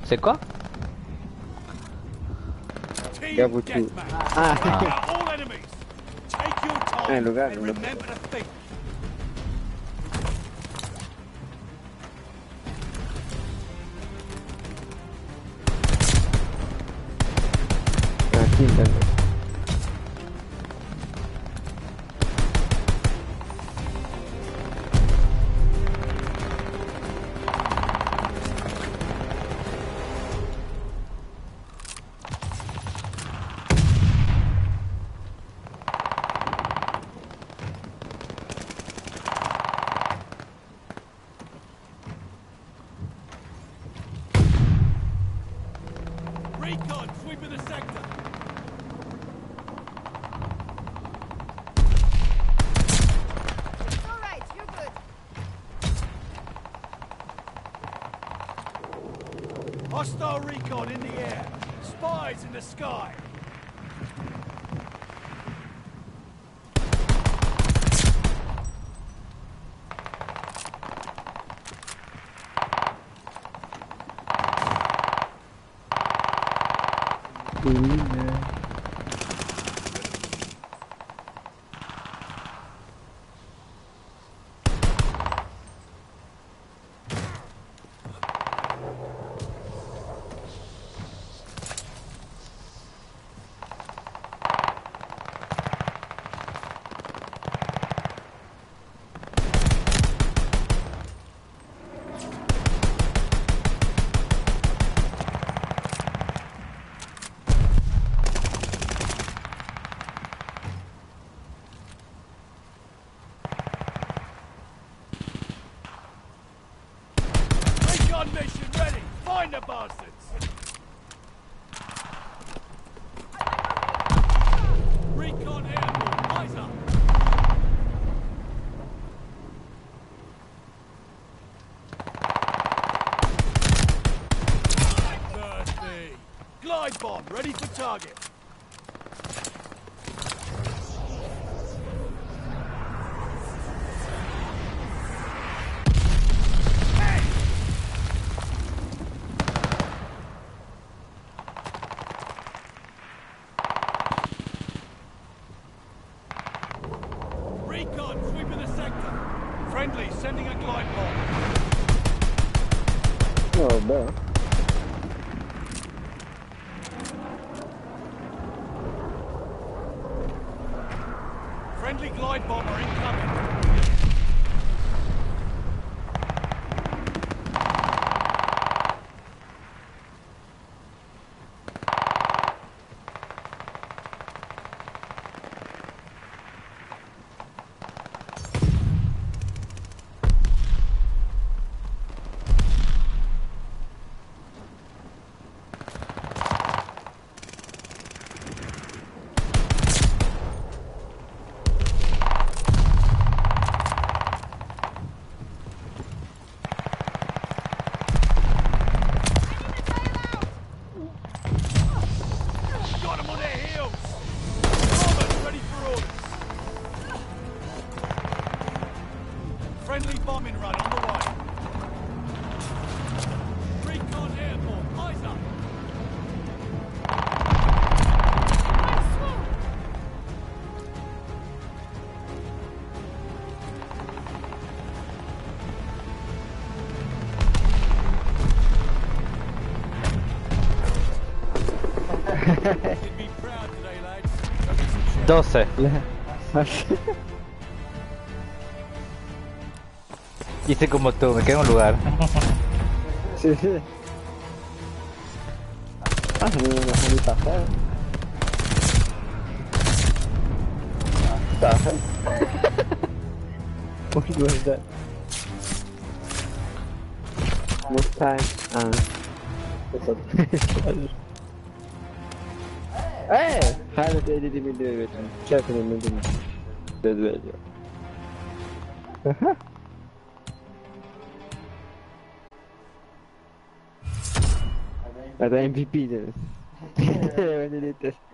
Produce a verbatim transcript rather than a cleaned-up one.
C'est quoi? Gabutu. Ah, ah, lo gano, lo Aquí, dale. Recon, sweeping the sector. It's all right, you're good. Hostile recon in the air. Spies in the sky. Recon mission ready. Find the bastards. Recon airborne. Eyes up. Thirsty. Glide bomb ready for target. Recon sweeping the sector. Friendly sending a glide bomb. Oh, bro. Friendly glide bomber incoming. Got them on their heels. Bombers ready for orders. Friendly bombing run on the way. Recon airborne. Eyes up. You'd be proud today, lads. doce. Hice como tú, me quedo en un lugar. Sí, sí. Ah, no me deja ni pasar. Pasar. What was that? Most time. Ah. Eh! Hala da elimi dövüyorum. Çakını dedim. Dövüyorum. Ada M V P de. Ben de